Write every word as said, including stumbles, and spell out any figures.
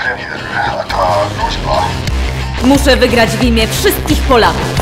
premier, a ta groźba. Muszę wygrać w imię wszystkich Polaków.